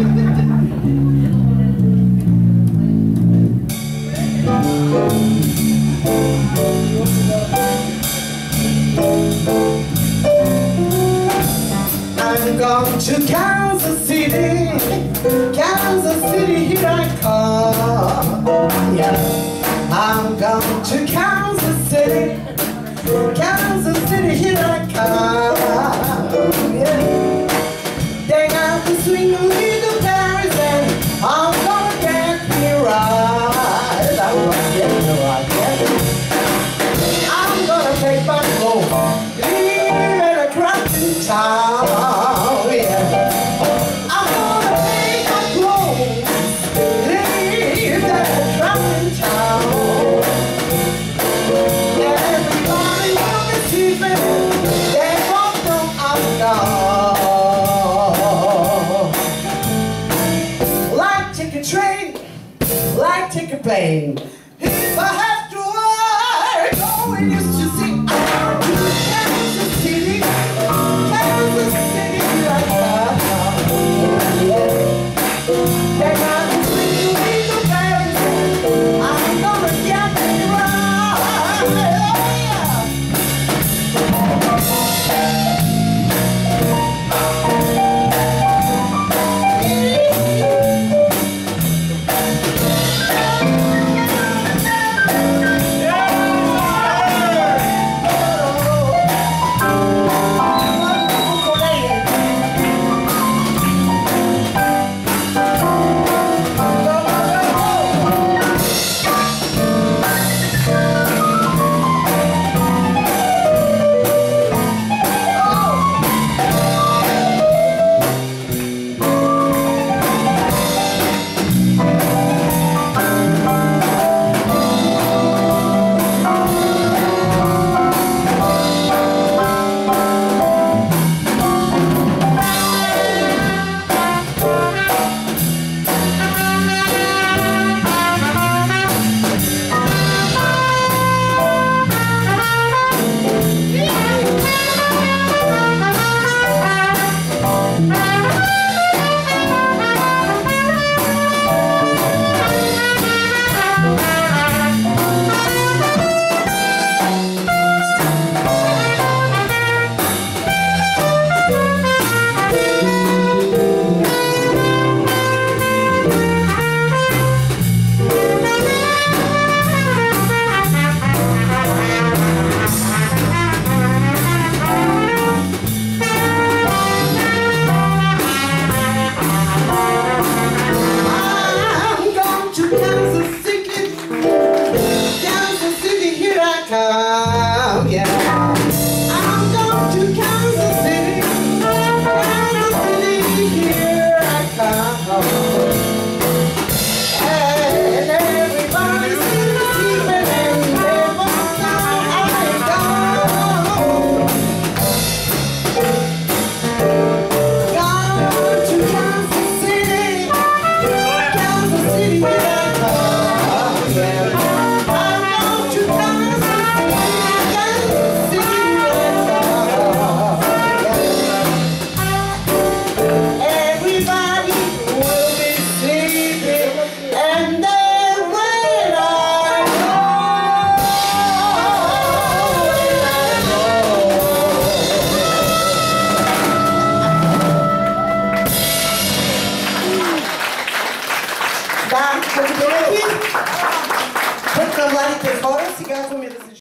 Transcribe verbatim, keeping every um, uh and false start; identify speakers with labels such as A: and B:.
A: I'm going to Kansas City, Kansas City, here I come. Yeah. I'm going to Kansas City, Kansas City, here I come. Yeah. They got the swing of the Paris and I'm gonna get me right. I'm gonna get me right. Yeah. I'm gonna take back home, live in a crowded town. Like take a train, like take a plane. If I have to work, going just to see I'm to Kansas City, Kansas City, like that. They got to swing me to Paris, I'm gonna get me right. Tá, muito bem aqui. Vamos lá, então, fora, cigarro, comida.